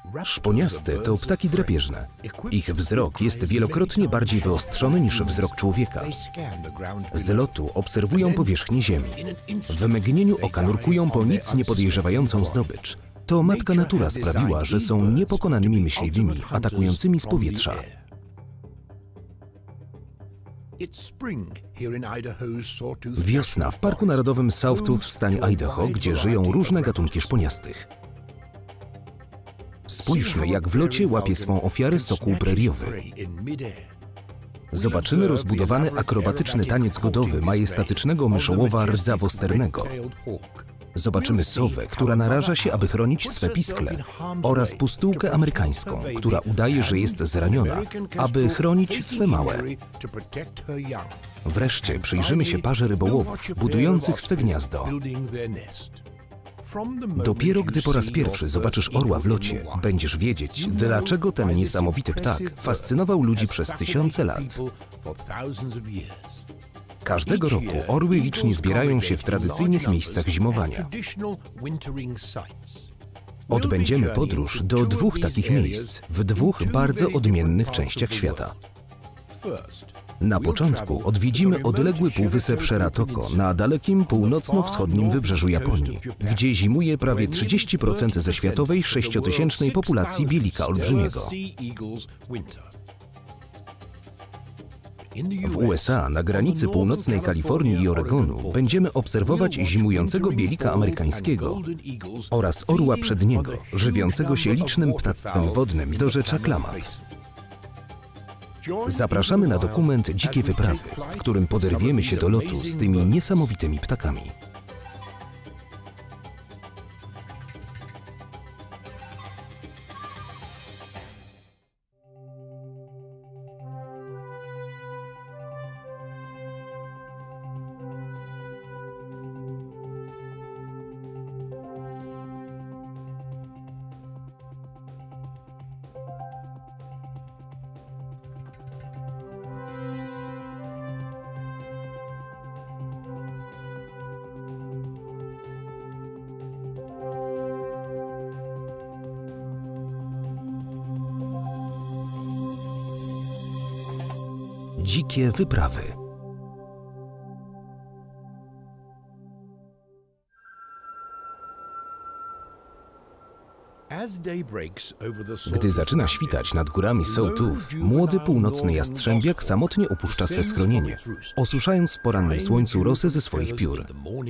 Szponiaste to ptaki drapieżne. Ich wzrok jest wielokrotnie bardziej wyostrzony niż wzrok człowieka. Z lotu obserwują powierzchnię ziemi. W mgnieniu oka nurkują po nic nie podejrzewającą zdobycz. To matka natura sprawiła, że są niepokonanymi myśliwymi, atakującymi z powietrza. Wiosna w Parku Narodowym Sawtooth w stanie Idaho, gdzie żyją różne gatunki szponiastych. Spójrzmy, jak w locie łapie swą ofiarę sokół preriowy. Zobaczymy rozbudowany akrobatyczny taniec godowy majestatycznego myszołowa rdzawosternego. Zobaczymy sowę, która naraża się, aby chronić swe piskle, oraz pustułkę amerykańską, która udaje, że jest zraniona, aby chronić swe małe. Wreszcie przyjrzymy się parze rybołowów, budujących swe gniazdo. Dopiero gdy po raz pierwszy zobaczysz orła w locie, będziesz wiedzieć, dlaczego ten niesamowity ptak fascynował ludzi przez tysiące lat. Każdego roku orły licznie zbierają się w tradycyjnych miejscach zimowania. Odbędziemy podróż do dwóch takich miejsc, w dwóch bardzo odmiennych częściach świata. Na początku odwiedzimy odległy półwysep Sheratoko na dalekim północno-wschodnim wybrzeżu Japonii, gdzie zimuje prawie 30% ze światowej 6-tysięcznej populacji bielika olbrzymiego. W USA, na granicy północnej Kalifornii i Oregonu, będziemy obserwować zimującego bielika amerykańskiego oraz orła przedniego, żywiącego się licznym ptactwem wodnym do rzecza Klamath. Zapraszamy na dokument Dzikie Wyprawy, w którym poderwiemy się do lotu z tymi niesamowitymi ptakami. Dzikie Wyprawy. Gdy zaczyna świtać nad górami Sawtooth, młody północny jastrzębiak samotnie opuszcza swe schronienie, osuszając w porannym słońcu rosę ze swoich piór.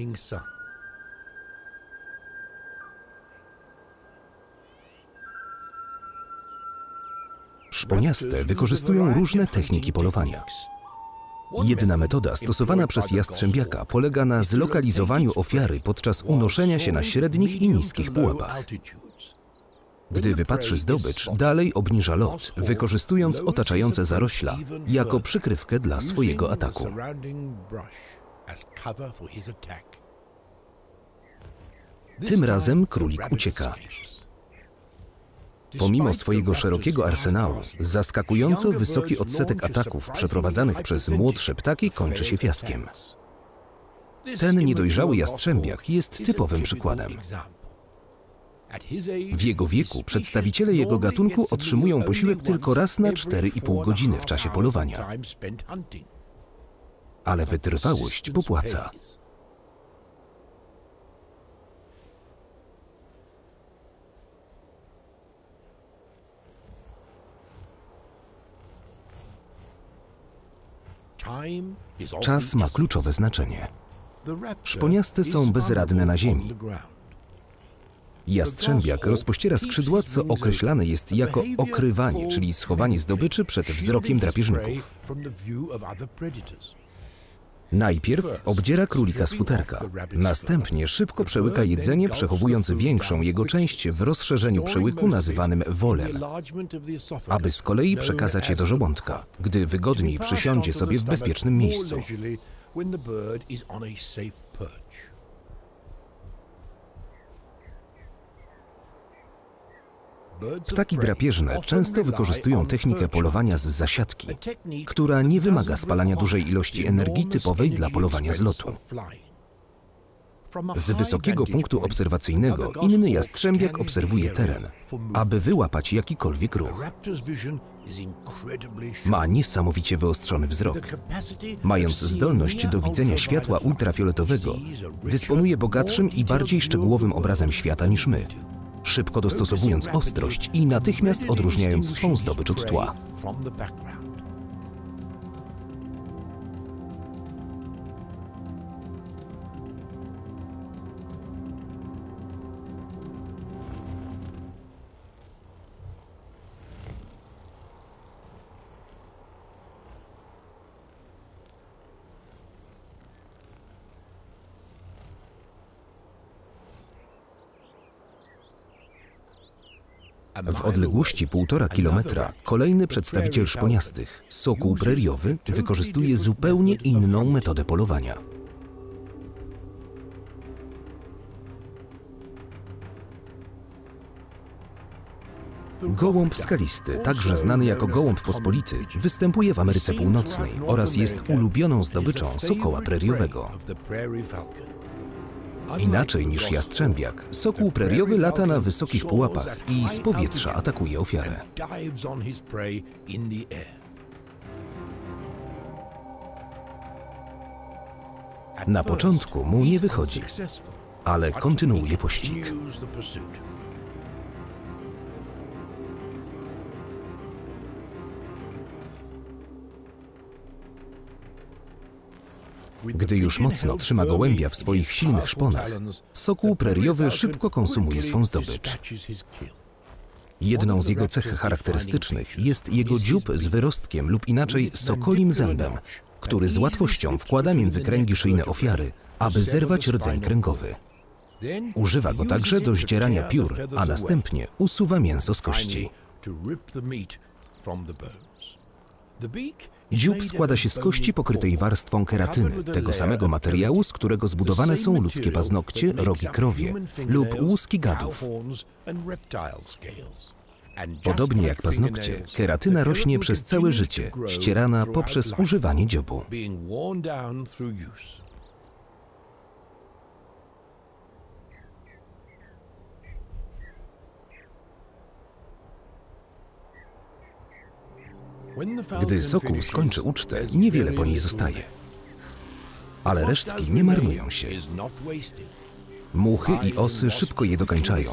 Szponiaste wykorzystują różne techniki polowania. Jedna metoda stosowana przez jastrzębiaka polega na zlokalizowaniu ofiary podczas unoszenia się na średnich i niskich pułapach. Gdy wypatrzy zdobycz, dalej obniża lot, wykorzystując otaczające zarośla jako przykrywkę dla swojego ataku. Tym razem królik ucieka. Pomimo swojego szerokiego arsenału, zaskakująco wysoki odsetek ataków przeprowadzanych przez młodsze ptaki kończy się fiaskiem. Ten niedojrzały jastrzębiak jest typowym przykładem. W jego wieku przedstawiciele jego gatunku otrzymują posiłek tylko raz na 4,5 godziny w czasie polowania. Ale wytrwałość popłaca. Czas ma kluczowe znaczenie. Szponiaste są bezradne na ziemi. Jastrzębiak rozpościera skrzydła, co określane jest jako okrywanie, czyli schowanie zdobyczy przed wzrokiem drapieżników. Najpierw obdziera królika z futerka, następnie szybko przełyka jedzenie, przechowując większą jego część w rozszerzeniu przełyku nazywanym wolem, aby z kolei przekazać je do żołądka, gdy wygodniej przysiądzie sobie w bezpiecznym miejscu. Ptaki drapieżne często wykorzystują technikę polowania z zasiadki, która nie wymaga spalania dużej ilości energii typowej dla polowania z lotu. Z wysokiego punktu obserwacyjnego inny jastrzębiak obserwuje teren, aby wyłapać jakikolwiek ruch. Ma niesamowicie wyostrzony wzrok. Mając zdolność do widzenia światła ultrafioletowego, dysponuje bogatszym i bardziej szczegółowym obrazem świata niż my, szybko dostosowując ostrość i natychmiast odróżniając swą zdobycz od tła. W odległości 1,5 kilometra kolejny przedstawiciel szponiastych, sokół preriowy, wykorzystuje zupełnie inną metodę polowania. Gołąb skalisty, także znany jako gołąb pospolity, występuje w Ameryce Północnej oraz jest ulubioną zdobyczą sokoła preriowego. Inaczej niż jastrzębiak, sokół preriowy lata na wysokich pułapach i z powietrza atakuje ofiarę. Na początku mu nie wychodzi, ale kontynuuje pościg. Gdy już mocno trzyma gołębia w swoich silnych szponach, sokół preriowy szybko konsumuje swą zdobycz. Jedną z jego cech charakterystycznych jest jego dziób z wyrostkiem lub inaczej sokolim zębem, który z łatwością wkłada między kręgi szyjne ofiary, aby zerwać rdzeń kręgowy. Używa go także do zdzierania piór, a następnie usuwa mięso z kości. Dziób składa się z kości pokrytej warstwą keratyny, tego samego materiału, z którego zbudowane są ludzkie paznokcie, rogi krowie lub łuski gadów. Podobnie jak paznokcie, keratyna rośnie przez całe życie, ścierana poprzez używanie dziobu. Gdy sokół skończy ucztę, niewiele po niej zostaje. Ale resztki nie marnują się. Muchy i osy szybko je dokańczają.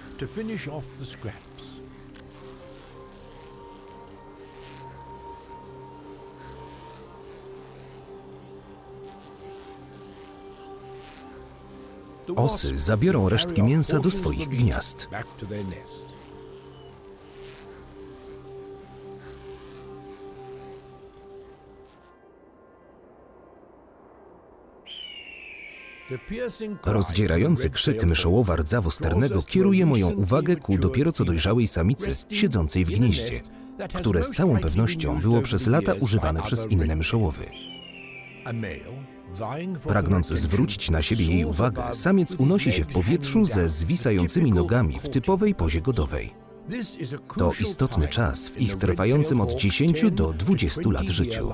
Osy zabiorą resztki mięsa do swoich gniazd. Rozdzierający krzyk myszołowa rdzawo sternego kieruje moją uwagę ku dopiero co dojrzałej samicy siedzącej w gnieździe, które z całą pewnością było przez lata używane przez inne myszołowy. Pragnąc zwrócić na siebie jej uwagę, samiec unosi się w powietrzu ze zwisającymi nogami w typowej pozie godowej. To istotny czas w ich trwającym od 10 do 20 lat życiu.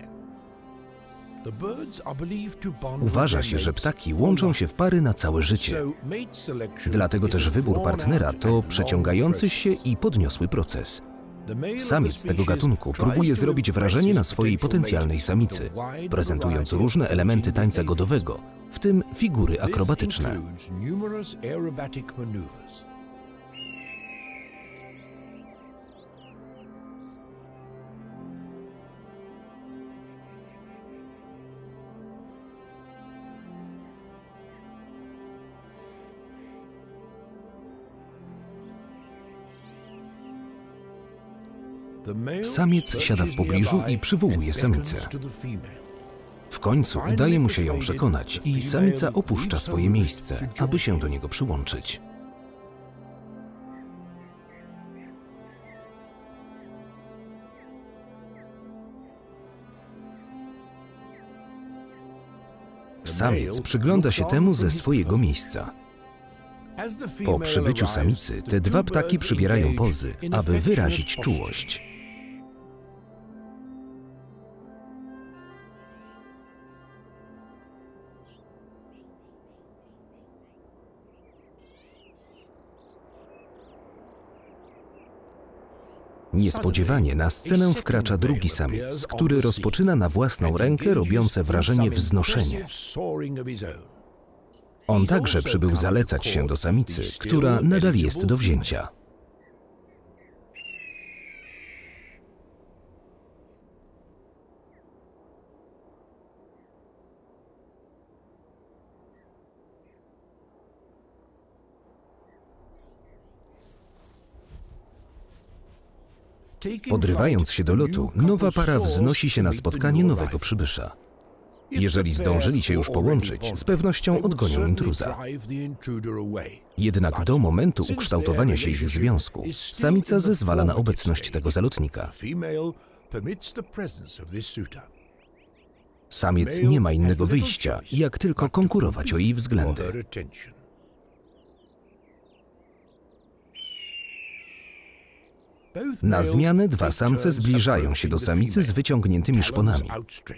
Uważa się, że ptaki łączą się w pary na całe życie. Dlatego też wybór partnera to przeciągający się i podniosły proces. Samiec tego gatunku próbuje zrobić wrażenie na swojej potencjalnej samicy, prezentując różne elementy tańca godowego, w tym figury akrobatyczne. Samiec siada w pobliżu i przywołuje samicę. W końcu udaje mu się ją przekonać i samica opuszcza swoje miejsce, aby się do niego przyłączyć. Samiec przygląda się temu ze swojego miejsca. Po przybyciu samicy te dwa ptaki przybierają pozy, aby wyrazić czułość. Niespodziewanie na scenę wkracza drugi samiec, który rozpoczyna na własną rękę robiące wrażenie wznoszenie. On także przybył zalecać się do samicy, która nadal jest do wzięcia. Odrywając się do lotu, nowa para wznosi się na spotkanie nowego przybysza. Jeżeli zdążyli się już połączyć, z pewnością odgonią intruza. Jednak do momentu ukształtowania się ich związku, samica zezwala na obecność tego zalotnika. Samiec nie ma innego wyjścia, jak tylko konkurować o jej względy. Na zmianę dwa samce zbliżają się do samicy z wyciągniętymi szponami.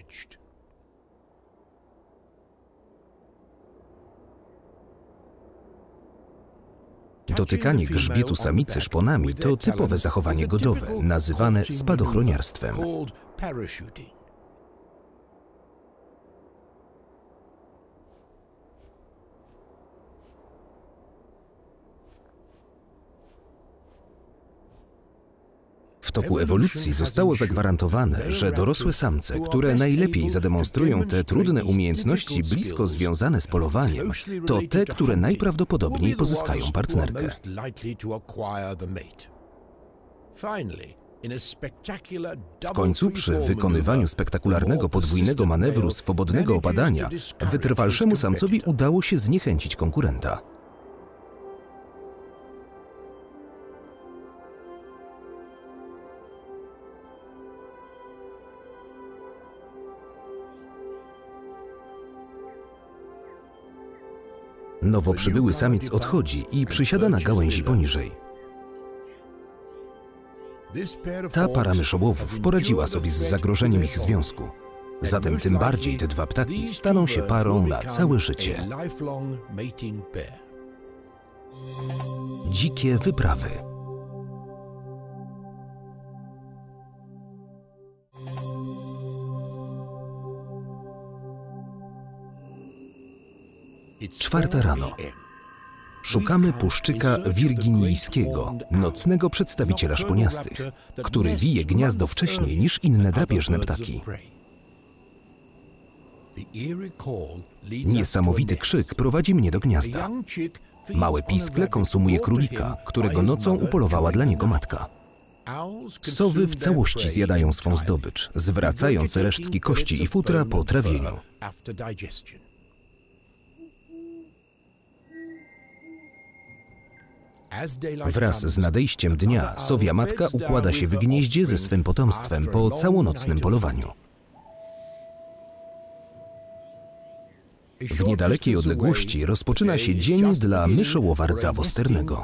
Dotykanie grzbietu samicy szponami to typowe zachowanie godowe, nazywane spadochroniarstwem. W toku ewolucji zostało zagwarantowane, że dorosłe samce, które najlepiej zademonstrują te trudne umiejętności blisko związane z polowaniem, to te, które najprawdopodobniej pozyskają partnerkę. W końcu, przy wykonywaniu spektakularnego podwójnego manewru swobodnego opadania, wytrwalszemu samcowi udało się zniechęcić konkurenta. Nowo przybyły samiec odchodzi i przysiada na gałęzi poniżej. Ta para myszołowów poradziła sobie z zagrożeniem ich związku. Zatem tym bardziej te dwa ptaki staną się parą na całe życie. Dzikie wyprawy. Czwarta rano. Szukamy puszczyka wirginijskiego, nocnego przedstawiciela szponiastych, który wije gniazdo wcześniej niż inne drapieżne ptaki. Niesamowity krzyk prowadzi mnie do gniazda. Małe piskle konsumuje królika, którego nocą upolowała dla niego matka. Sowy w całości zjadają swą zdobycz, zwracając resztki kości i futra po trawieniu. Wraz z nadejściem dnia sowia matka układa się w gnieździe ze swym potomstwem po całonocnym polowaniu. W niedalekiej odległości rozpoczyna się dzień dla myszołowa rdzawo-sternego.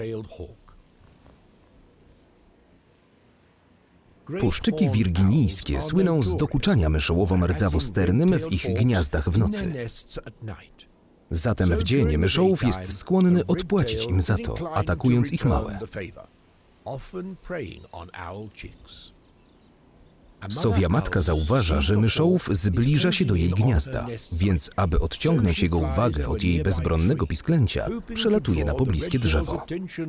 Puszczyki wirginijskie słyną z dokuczania myszołowom rdzawo-sternym w ich gniazdach w nocy. Zatem w dzień myszołów jest skłonny odpłacić im za to, atakując ich małe. Sowia matka zauważa, że myszołów zbliża się do jej gniazda, więc aby odciągnąć jego uwagę od jej bezbronnego pisklęcia, przelatuje na pobliskie drzewo.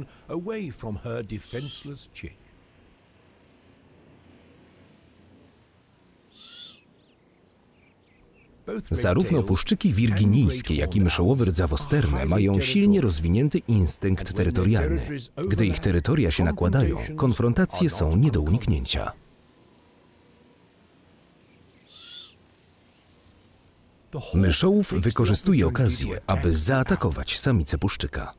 Zarówno puszczyki wirginijskie, jak i myszołowy rdzawo-sterne mają silnie rozwinięty instynkt terytorialny. Gdy ich terytoria się nakładają, konfrontacje są nie do uniknięcia. Myszołów wykorzystuje okazję, aby zaatakować samicę puszczyka.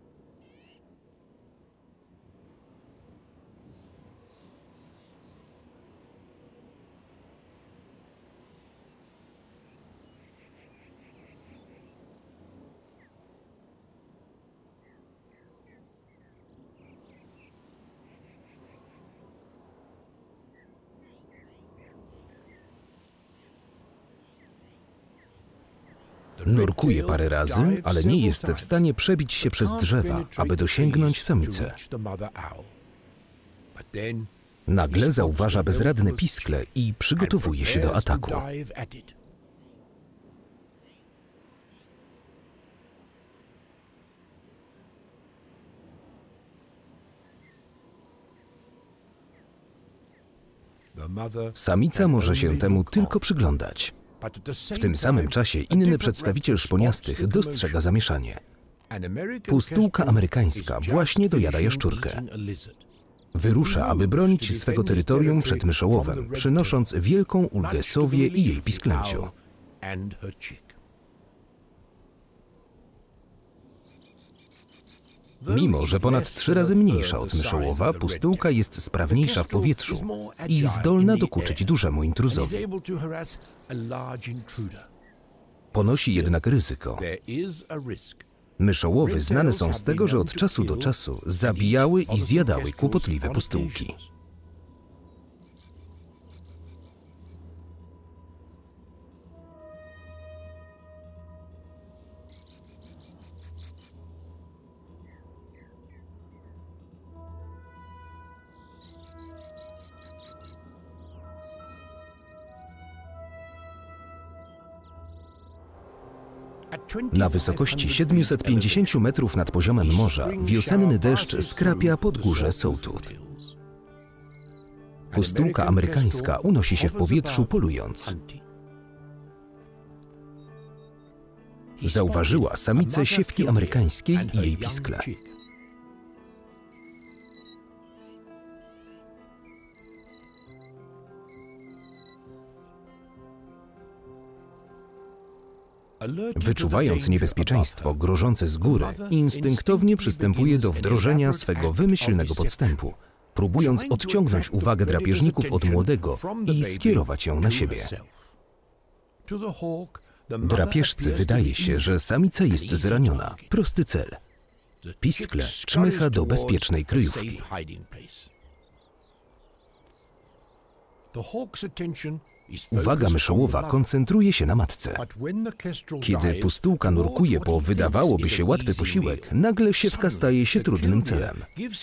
Nurkuje parę razy, ale nie jest w stanie przebić się przez drzewa, aby dosięgnąć samicę. Nagle zauważa bezradne piskle i przygotowuje się do ataku. Samica może się temu tylko przyglądać. W tym samym czasie inny przedstawiciel szponiastych dostrzega zamieszanie. Pustułka amerykańska właśnie dojada jaszczurkę. Wyrusza, aby bronić swego terytorium przed myszołowem, przynosząc wielką ulgę sowie i jej pisklęciu. Mimo że ponad 3 razy mniejsza od myszołowa, pustułka jest sprawniejsza w powietrzu i zdolna dokuczyć dużemu intruzowi. Ponosi jednak ryzyko. Myszołowy znane są z tego, że od czasu do czasu zabijały i zjadały kłopotliwe pustułki. Na wysokości 750 metrów nad poziomem morza wiosenny deszcz skrapia podgórze Sawtooth. Pustułka amerykańska unosi się w powietrzu polując. Zauważyła samicę siewki amerykańskiej i jej piskle. Wyczuwając niebezpieczeństwo grożące z góry, instynktownie przystępuje do wdrożenia swego wymyślnego podstępu, próbując odciągnąć uwagę drapieżników od młodego i skierować ją na siebie. Drapieżcy wydaje się, że samica jest zraniona. Prosty cel. Piskle czmycha do bezpiecznej kryjówki. Uwaga myszołowa koncentruje się na matce. Kiedy pustułka nurkuje po wydawałoby się łatwy posiłek, nagle siewka staje się trudnym celem.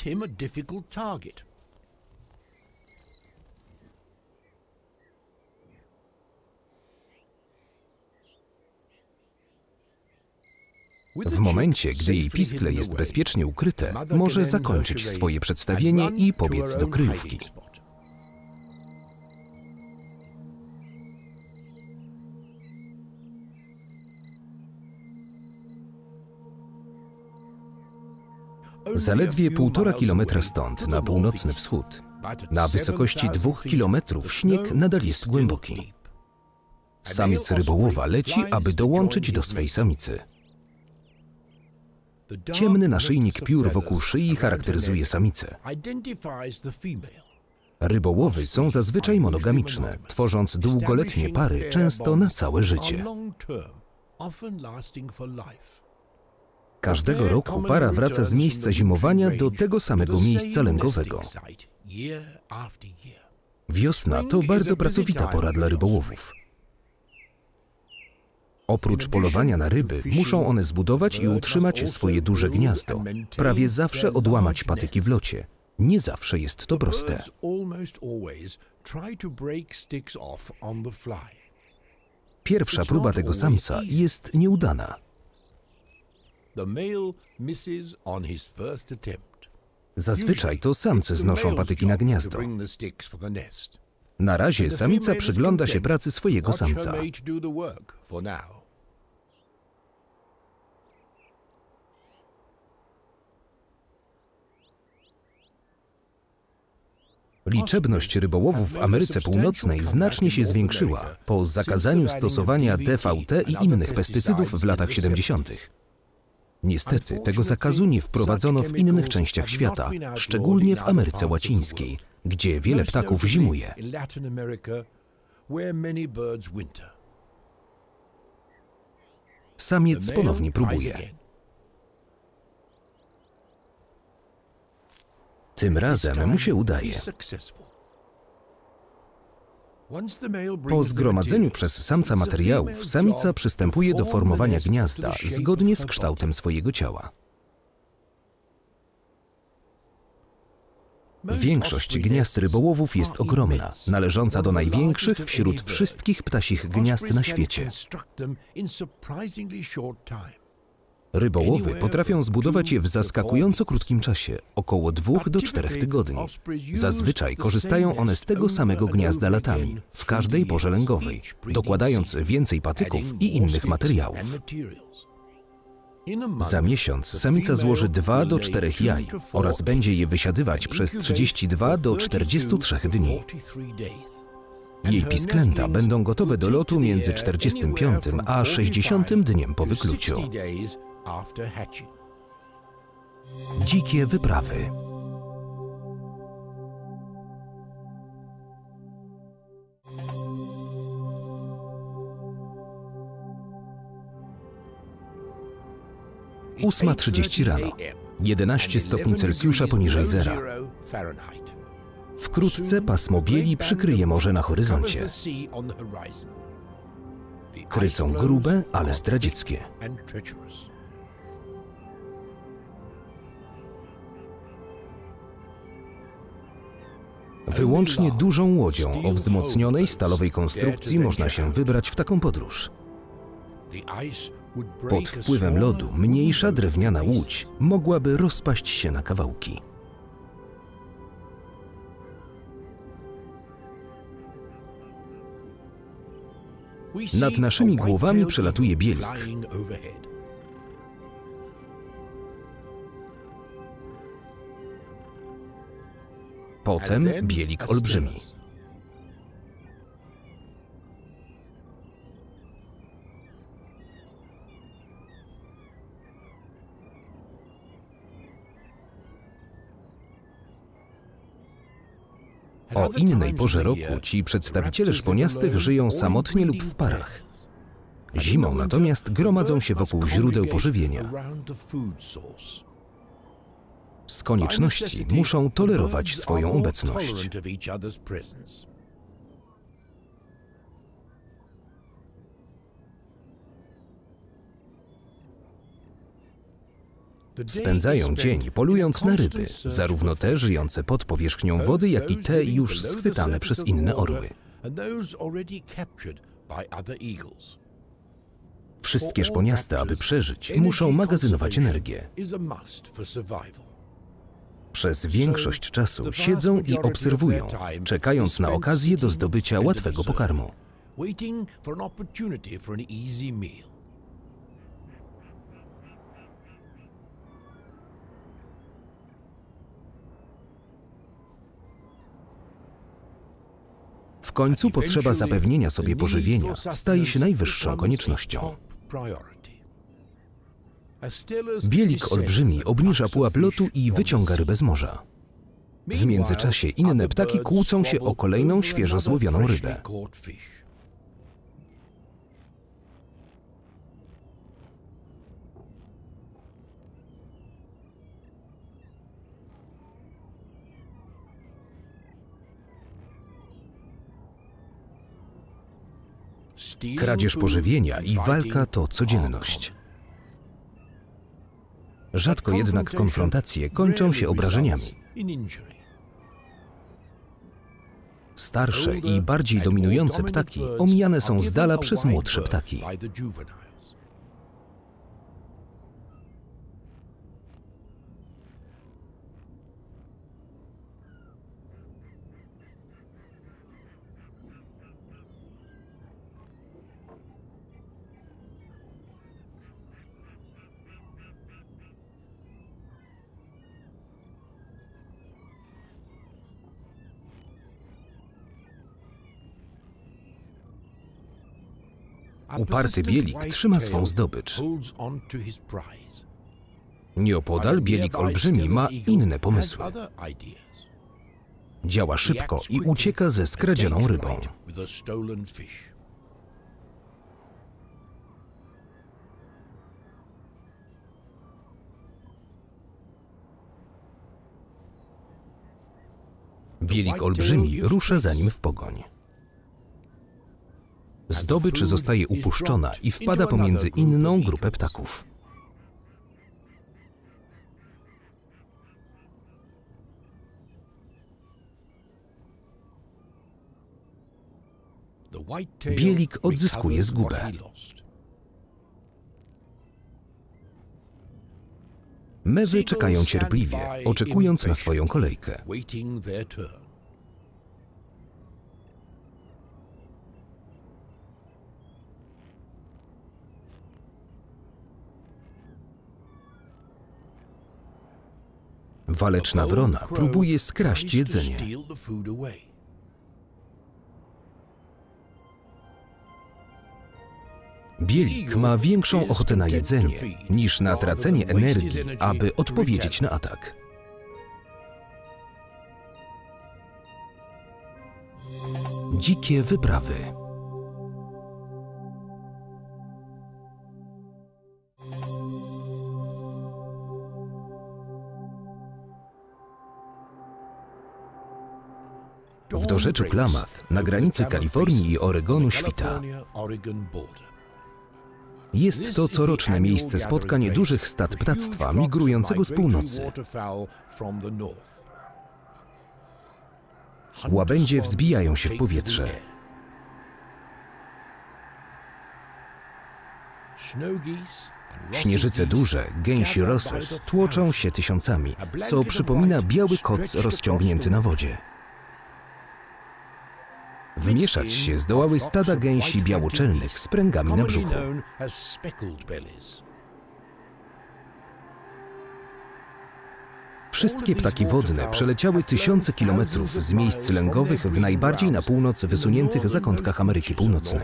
W momencie, gdy jej piskle jest bezpiecznie ukryte, może zakończyć swoje przedstawienie i pobiec do kryjówki. Zaledwie 1,5 kilometra stąd, na północny wschód, na wysokości 2 kilometrów, śnieg nadal jest głęboki. Samiec rybołowa leci, aby dołączyć do swej samicy. Ciemny naszyjnik piór wokół szyi charakteryzuje samicę. Rybołowy są zazwyczaj monogamiczne, tworząc długoletnie pary, często na całe życie. Każdego roku para wraca z miejsca zimowania do tego samego miejsca lęgowego. Wiosna to bardzo pracowita pora dla rybołowów. Oprócz polowania na ryby, muszą one zbudować i utrzymać swoje duże gniazdo, prawie zawsze odłamać patyki w locie. Nie zawsze jest to proste. Pierwsza próba tego samca jest nieudana. Zazwyczaj to samce znoszą patyki na gniazdo. Na razie samica przygląda się pracy swojego samca. Liczebność rybołowów w Ameryce Północnej znacznie się zwiększyła po zakazaniu stosowania DVT i innych pestycydów w latach 70. Niestety, tego zakazu nie wprowadzono w innych częściach świata, szczególnie w Ameryce Łacińskiej, gdzie wiele ptaków zimuje. Samiec ponownie próbuje. Tym razem mu się udaje. Po zgromadzeniu przez samca materiałów, samica przystępuje do formowania gniazda zgodnie z kształtem swojego ciała. Większość gniazd rybołowów jest ogromna, należąca do największych wśród wszystkich ptasich gniazd na świecie. Rybołowy potrafią zbudować je w zaskakująco krótkim czasie, około 2 do 4 tygodni. Zazwyczaj korzystają one z tego samego gniazda latami, w każdej porze lęgowej, dokładając więcej patyków i innych materiałów. Za miesiąc samica złoży 2 do 4 jaj oraz będzie je wysiadywać przez 32 do 43 dni. Jej pisklęta będą gotowe do lotu między 45 a 60 dniem po wykluciu. Dzikie wyprawy. Ósma 30 rano. 11 stopni Celsjusza poniżej zera. Wkrótce pasmo bieli przykryje morze na horyzoncie. Kry są grube, ale zdradzieckie. Wyłącznie dużą łodzią o wzmocnionej stalowej konstrukcji można się wybrać w taką podróż. Pod wpływem lodu mniejsza drewniana łódź mogłaby rozpaść się na kawałki. Nad naszymi głowami przelatuje bielik. Potem bielik olbrzymi. O innej porze roku ci przedstawiciele szponiastych żyją samotnie lub w parach. Zimą natomiast gromadzą się wokół źródeł pożywienia. Z konieczności muszą tolerować swoją obecność. Spędzają dzień polując na ryby, zarówno te żyjące pod powierzchnią wody, jak i te już schwytane przez inne orły. Wszystkie szponiaste, aby przeżyć, muszą magazynować energię. Przez większość czasu siedzą i obserwują, czekając na okazję do zdobycia łatwego pokarmu. W końcu potrzeba zapewnienia sobie pożywienia staje się najwyższą koniecznością. Bielik olbrzymi obniża pułap lotu i wyciąga rybę z morza. W międzyczasie inne ptaki kłócą się o kolejną świeżo złowioną rybę. Kradzież pożywienia i walka to codzienność. Rzadko jednak konfrontacje kończą się obrażeniami. Starsze i bardziej dominujące ptaki omijane są z dala przez młodsze ptaki. Uparty bielik trzyma swą zdobycz. Nieopodal bielik olbrzymi ma inne pomysły. Działa szybko i ucieka ze skradzioną rybą. Bielik olbrzymi rusza za nim w pogoń. Zdobycz zostaje upuszczona i wpada pomiędzy inną grupę ptaków. Bielik odzyskuje zgubę. Mewy czekają cierpliwie, oczekując na swoją kolejkę. Waleczna wrona próbuje skraść jedzenie. Bielik ma większą ochotę na jedzenie niż na tracenie energii, aby odpowiedzieć na atak. Dzikie wyprawy. W dorzeczu Klamath, na granicy Kalifornii i Oregonu, świta. Jest to coroczne miejsce spotkań dużych stad ptactwa migrującego z północy. Łabędzie wzbijają się w powietrze. Śnieżyce duże, gęsi Rosses, tłoczą się tysiącami, co przypomina biały koc rozciągnięty na wodzie. Wmieszać się zdołały stada gęsi białoczelnych z pręgami na brzuchu. Wszystkie ptaki wodne przeleciały tysiące kilometrów z miejsc lęgowych w najbardziej na północ wysuniętych zakątkach Ameryki Północnej.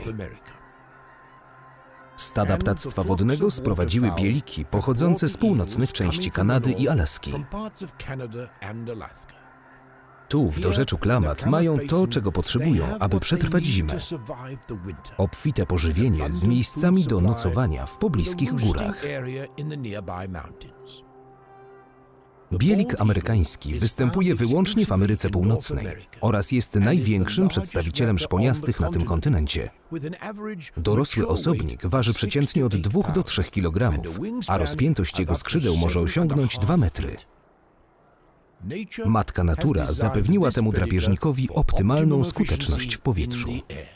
Stada ptactwa wodnego sprowadziły bieliki pochodzące z północnych części Kanady i Alaski. Tu, w dorzeczu Klamath, mają to, czego potrzebują, aby przetrwać zimę. Obfite pożywienie z miejscami do nocowania w pobliskich górach. Bielik amerykański występuje wyłącznie w Ameryce Północnej oraz jest największym przedstawicielem szponiastych na tym kontynencie. Dorosły osobnik waży przeciętnie od 2 do 3 kg, a rozpiętość jego skrzydeł może osiągnąć 2 metry. Matka natura zapewniła temu drapieżnikowi optymalną skuteczność w powietrzu.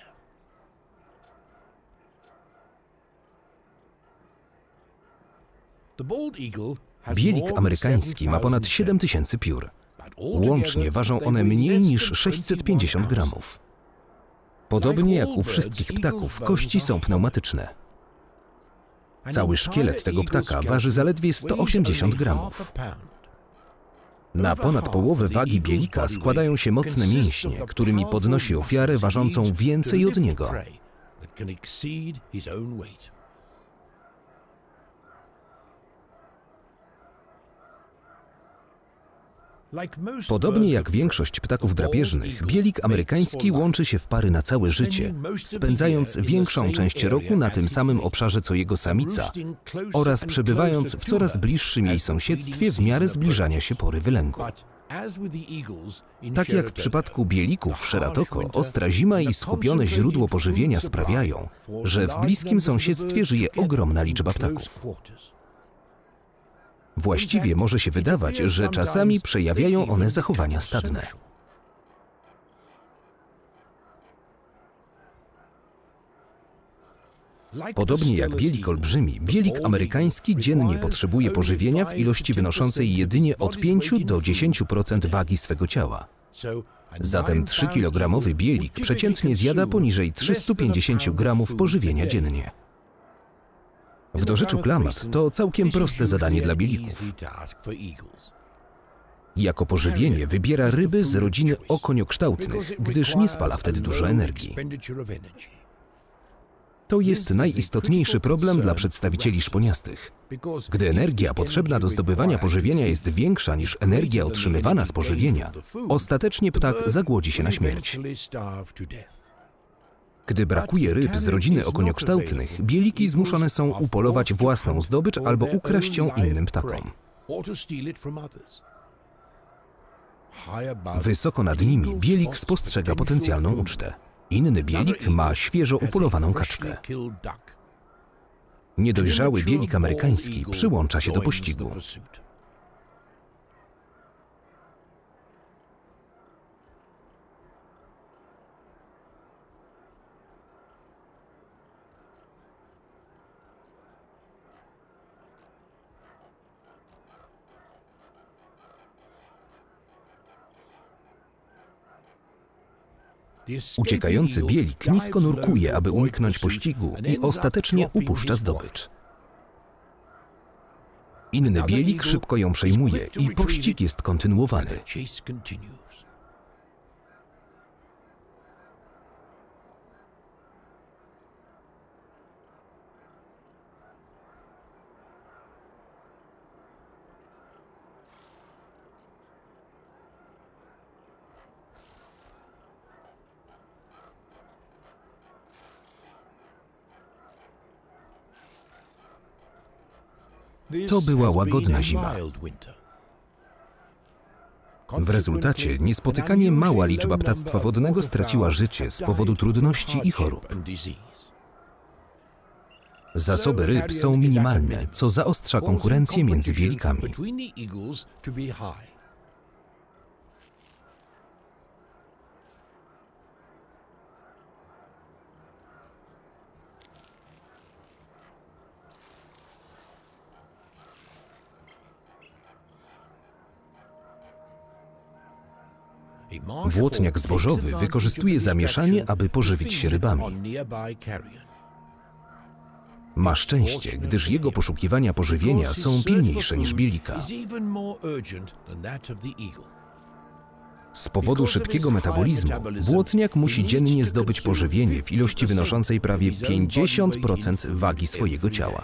Bielik amerykański ma ponad 7000 piór. Łącznie ważą one mniej niż 650 gramów. Podobnie jak u wszystkich ptaków, kości są pneumatyczne. Cały szkielet tego ptaka waży zaledwie 180 gramów. Na ponad połowę wagi bielika składają się mocne mięśnie, którymi podnosi ofiarę ważącą więcej od niego. Podobnie jak większość ptaków drapieżnych, bielik amerykański łączy się w pary na całe życie, spędzając większą część roku na tym samym obszarze co jego samica oraz przebywając w coraz bliższym jej sąsiedztwie w miarę zbliżania się pory wylęgu. Tak jak w przypadku bielików w Szeratoko, ostra zima i skupione źródło pożywienia sprawiają, że w bliskim sąsiedztwie żyje ogromna liczba ptaków. Właściwie może się wydawać, że czasami przejawiają one zachowania stadne. Podobnie jak bielik olbrzymi, bielik amerykański dziennie potrzebuje pożywienia w ilości wynoszącej jedynie od 5 do 10% wagi swego ciała. Zatem 3-kilogramowy bielik przeciętnie zjada poniżej 350 gramów pożywienia dziennie. W dorzeczu Klamath to całkiem proste zadanie dla bielików. Jako pożywienie wybiera ryby z rodziny okoniokształtnych, gdyż nie spala wtedy dużo energii. To jest najistotniejszy problem dla przedstawicieli szponiastych. Gdy energia potrzebna do zdobywania pożywienia jest większa niż energia otrzymywana z pożywienia, ostatecznie ptak zagłodzi się na śmierć. Gdy brakuje ryb z rodziny okoniokształtnych, bieliki zmuszone są upolować własną zdobycz albo ukraść ją innym ptakom. Wysoko nad nimi bielik spostrzega potencjalną ucztę. Inny bielik ma świeżo upolowaną kaczkę. Niedojrzały bielik amerykański przyłącza się do pościgu. Uciekający bielik nisko nurkuje, aby uniknąć pościgu i ostatecznie upuszcza zdobycz. Inny bielik szybko ją przejmuje i pościg jest kontynuowany. To była łagodna zima. W rezultacie niespotykanie mała liczba ptactwa wodnego straciła życie z powodu trudności i chorób. Zasoby ryb są minimalne, co zaostrza konkurencję między bielikami. Błotniak zbożowy wykorzystuje zamieszanie, aby pożywić się rybami. Ma szczęście, gdyż jego poszukiwania pożywienia są pilniejsze niż bielika. Z powodu szybkiego metabolizmu błotniak musi dziennie zdobyć pożywienie w ilości wynoszącej prawie 50% wagi swojego ciała.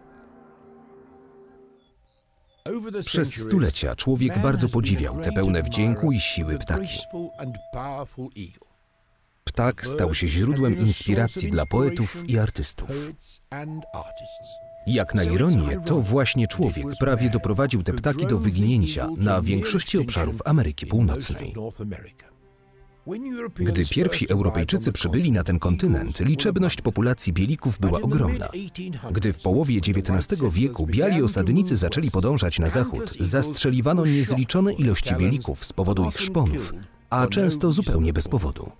Przez stulecia człowiek bardzo podziwiał te pełne wdzięku i siły ptaki. Ptak stał się źródłem inspiracji dla poetów i artystów. Jak na ironię, to właśnie człowiek prawie doprowadził te ptaki do wyginięcia na większości obszarów Ameryki Północnej. Gdy pierwsi Europejczycy przybyli na ten kontynent, liczebność populacji bielików była ogromna. Gdy w połowie XIX wieku biali osadnicy zaczęli podążać na zachód, zastrzeliwano niezliczone ilości bielików z powodu ich szponów, a często zupełnie bez powodu.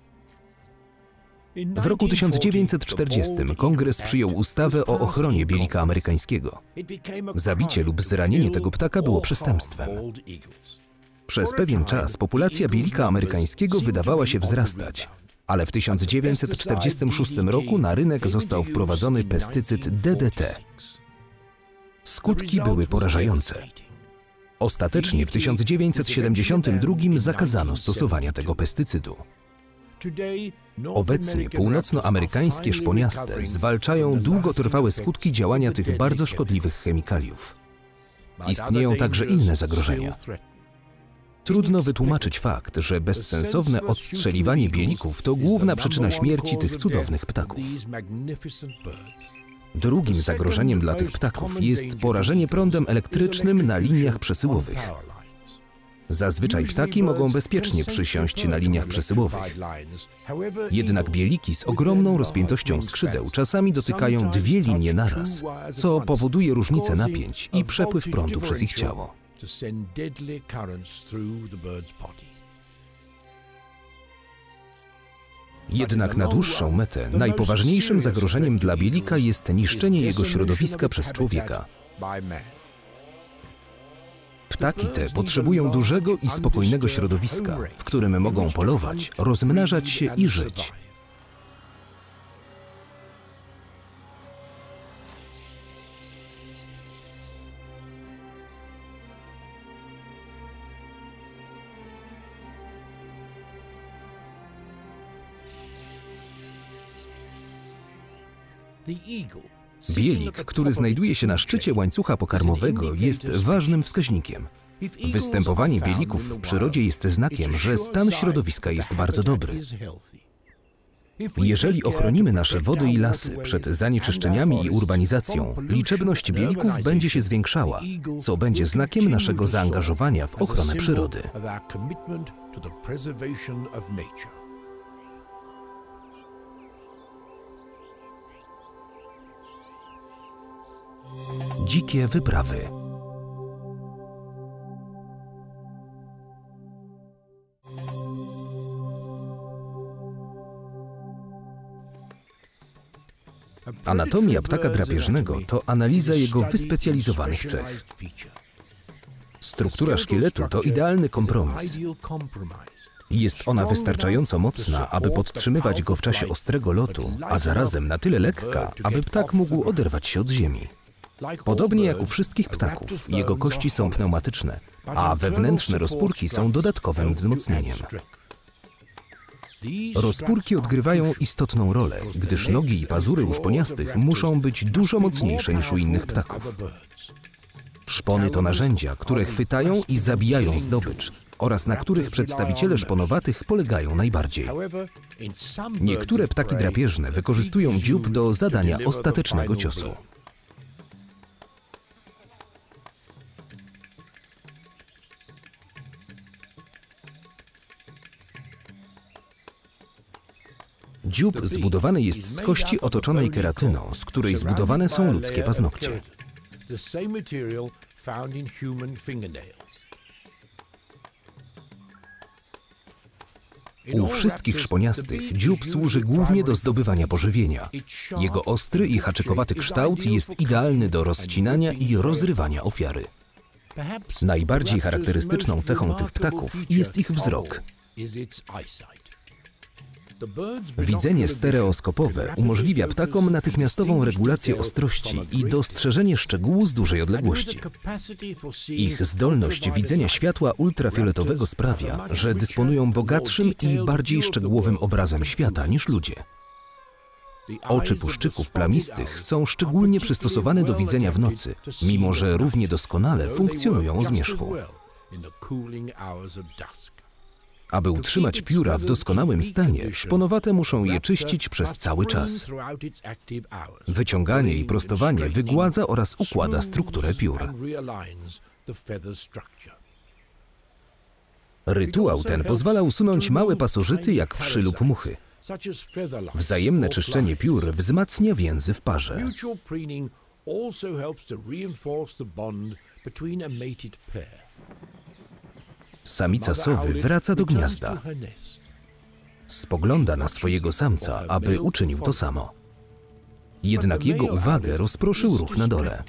W roku 1940 Kongres przyjął ustawę o ochronie bielika amerykańskiego. Zabicie lub zranienie tego ptaka było przestępstwem. Przez pewien czas populacja bielika amerykańskiego wydawała się wzrastać, ale w 1946 roku na rynek został wprowadzony pestycyd DDT. Skutki były porażające. Ostatecznie w 1972 zakazano stosowania tego pestycydu. Obecnie północnoamerykańskie szponiaste zwalczają długotrwałe skutki działania tych bardzo szkodliwych chemikaliów. Istnieją także inne zagrożenia. Trudno wytłumaczyć fakt, że bezsensowne odstrzeliwanie bielików to główna przyczyna śmierci tych cudownych ptaków. Drugim zagrożeniem dla tych ptaków jest porażenie prądem elektrycznym na liniach przesyłowych. Zazwyczaj ptaki mogą bezpiecznie przysiąść na liniach przesyłowych. Jednak bieliki z ogromną rozpiętością skrzydeł czasami dotykają dwie linie naraz, co powoduje różnicę napięć i przepływ prądu przez ich ciało. Jednak na dłuższą metę najpoważniejszym zagrożeniem dla bielika jest niszczenie jego środowiska przez człowieka. Ptaki te potrzebują dużego i spokojnego środowiska, w którym mogą polować, rozmnażać się i żyć. Bielik, który znajduje się na szczycie łańcucha pokarmowego, jest ważnym wskaźnikiem. Występowanie bielików w przyrodzie jest znakiem, że stan środowiska jest bardzo dobry. Jeżeli ochronimy nasze wody i lasy przed zanieczyszczeniami i urbanizacją, liczebność bielików będzie się zwiększała, co będzie znakiem naszego zaangażowania w ochronę przyrody. Dzikie wyprawy. Anatomia ptaka drapieżnego to analiza jego wyspecjalizowanych cech. Struktura szkieletu to idealny kompromis. Jest ona wystarczająco mocna, aby podtrzymywać go w czasie ostrego lotu, a zarazem na tyle lekka, aby ptak mógł oderwać się od ziemi. Podobnie jak u wszystkich ptaków, jego kości są pneumatyczne, a wewnętrzne rozpórki są dodatkowym wzmocnieniem. Rozpórki odgrywają istotną rolę, gdyż nogi i pazury u szponiastych muszą być dużo mocniejsze niż u innych ptaków. Szpony to narzędzia, które chwytają i zabijają zdobycz oraz na których przedstawiciele szponowatych polegają najbardziej. Niektóre ptaki drapieżne wykorzystują dziób do zadania ostatecznego ciosu. Dziób zbudowany jest z kości otoczonej keratyną, z której zbudowane są ludzkie paznokcie. U wszystkich szponiastych dziób służy głównie do zdobywania pożywienia. Jego ostry i haczykowaty kształt jest idealny do rozcinania i rozrywania ofiary. Najbardziej charakterystyczną cechą tych ptaków jest ich wzrok. Widzenie stereoskopowe umożliwia ptakom natychmiastową regulację ostrości i dostrzeżenie szczegółu z dużej odległości. Ich zdolność widzenia światła ultrafioletowego sprawia, że dysponują bogatszym i bardziej szczegółowym obrazem świata niż ludzie. Oczy puszczyków plamistych są szczególnie przystosowane do widzenia w nocy, mimo że równie doskonale funkcjonują o zmierzchu. Aby utrzymać pióra w doskonałym stanie, szponowate muszą je czyścić przez cały czas. Wyciąganie i prostowanie wygładza oraz układa strukturę piór. Rytuał ten pozwala usunąć małe pasożyty jak wszy lub muchy. Wzajemne czyszczenie piór wzmacnia więzy w parze. Samica sowy wraca do gniazda. Spogląda na swojego samca, aby uczynił to samo. Jednak jego uwagę rozproszył ruch na dole.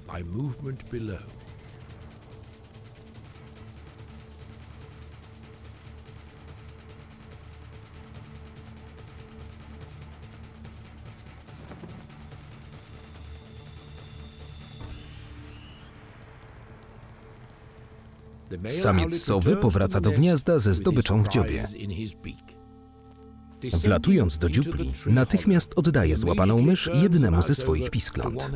Samiec sowy powraca do gniazda ze zdobyczą w dziobie. Wlatując do dziupli, natychmiast oddaje złapaną mysz jednemu ze swoich piskląt.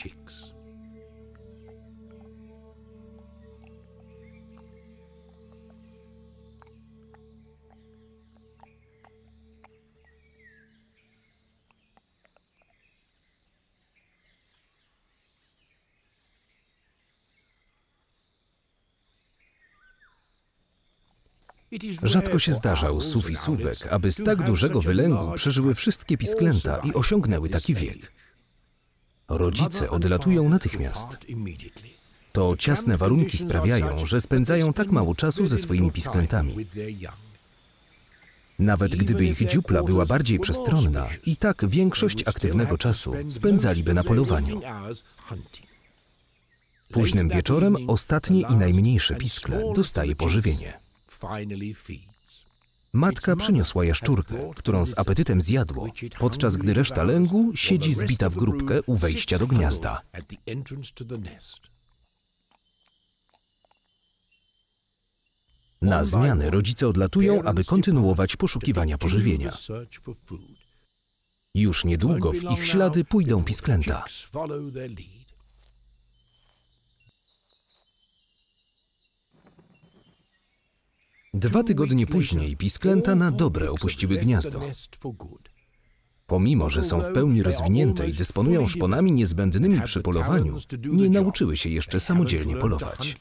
Rzadko się zdarza u sów i suwek, aby z tak dużego wylęgu przeżyły wszystkie pisklęta i osiągnęły taki wiek. Rodzice odlatują natychmiast. To ciasne warunki sprawiają, że spędzają tak mało czasu ze swoimi pisklętami. Nawet gdyby ich dziupla była bardziej przestronna, i tak większość aktywnego czasu spędzaliby na polowaniu. Późnym wieczorem ostatnie i najmniejsze piskle dostaje pożywienie. Matka przyniosła jaszczurkę, którą z apetytem zjadło, podczas gdy reszta lęgu siedzi zbita w grupkę u wejścia do gniazda. Na zmianę rodzice odlatują, aby kontynuować poszukiwania pożywienia. Już niedługo w ich ślady pójdą pisklęta. 2 tygodnie później pisklęta na dobre opuściły gniazdo. Pomimo że są w pełni rozwinięte i dysponują szponami niezbędnymi przy polowaniu, nie nauczyły się jeszcze samodzielnie polować.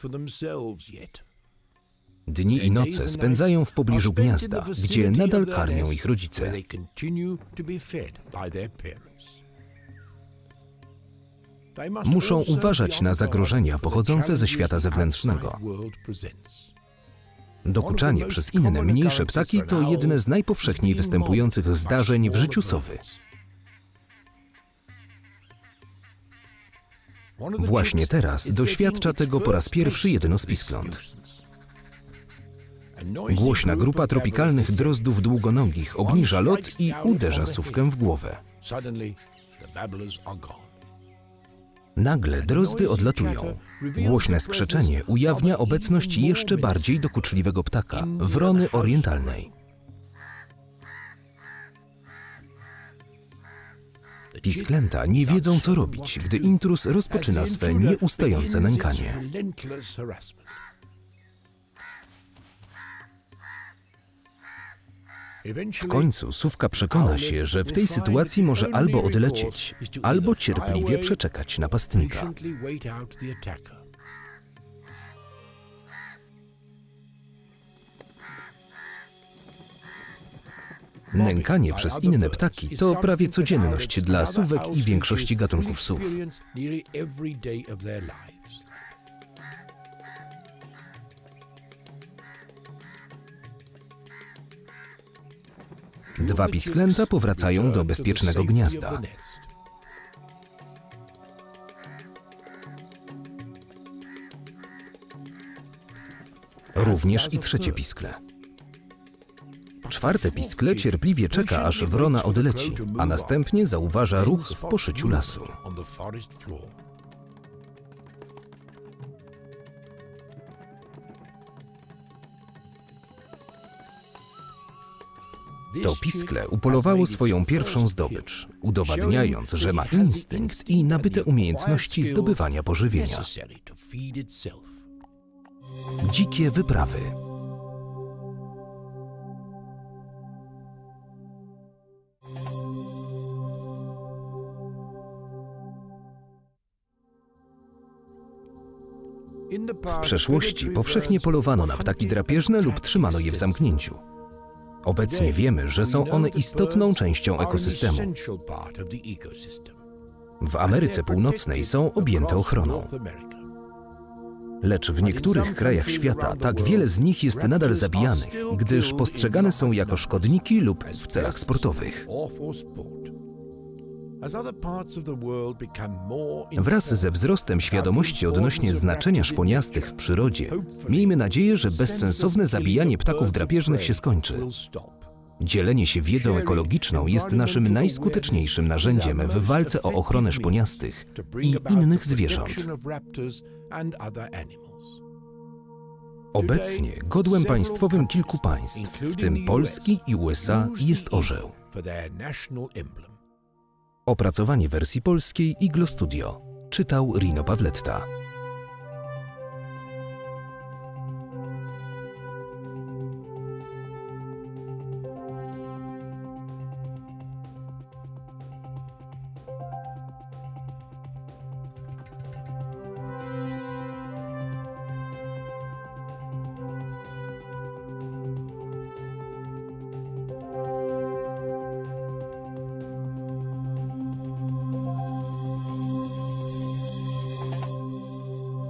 Dni i noce spędzają w pobliżu gniazda, gdzie nadal karmią ich rodzice. Muszą uważać na zagrożenia pochodzące ze świata zewnętrznego. Dokuczanie przez inne, mniejsze ptaki to jedne z najpowszechniej występujących zdarzeń w życiu sowy. Właśnie teraz doświadcza tego po raz pierwszy jedno z piskląt. Głośna grupa tropikalnych drozdów długonogich obniża lot i uderza sówkę w głowę. Nagle drozdy odlatują. Głośne skrzeczenie ujawnia obecność jeszcze bardziej dokuczliwego ptaka, wrony orientalnej. Pisklęta nie wiedzą, co robić, gdy intruz rozpoczyna swe nieustające nękanie. W końcu sówka przekona się, że w tej sytuacji może albo odlecieć, albo cierpliwie przeczekać napastnika. Nękanie przez inne ptaki to prawie codzienność dla sówek i większości gatunków sów. Dwa pisklęta powracają do bezpiecznego gniazda. Również i trzecie piskle. Czwarte piskle cierpliwie czeka, aż wrona odleci, a następnie zauważa ruch w poszyciu lasu. To piskle upolowało swoją pierwszą zdobycz, udowadniając, że ma instynkt i nabyte umiejętności zdobywania pożywienia. Dzikie wyprawy. W przeszłości powszechnie polowano na ptaki drapieżne lub trzymano je w zamknięciu. Obecnie wiemy, że są one istotną częścią ekosystemu. W Ameryce Północnej są objęte ochroną. Lecz w niektórych krajach świata tak wiele z nich jest nadal zabijanych, gdyż postrzegane są jako szkodniki lub w celach sportowych. Wraz ze wzrostem świadomości odnośnie znaczenia szponiastych w przyrodzie, miejmy nadzieję, że bezsensowne zabijanie ptaków drapieżnych się skończy. Dzielenie się wiedzą ekologiczną jest naszym najskuteczniejszym narzędziem w walce o ochronę szponiastych i innych zwierząt. Obecnie godłem państwowym kilku państw, w tym Polski i USA, jest orzeł. Opracowanie wersji polskiej Iglo Studio. Czytał Rino Pawletta.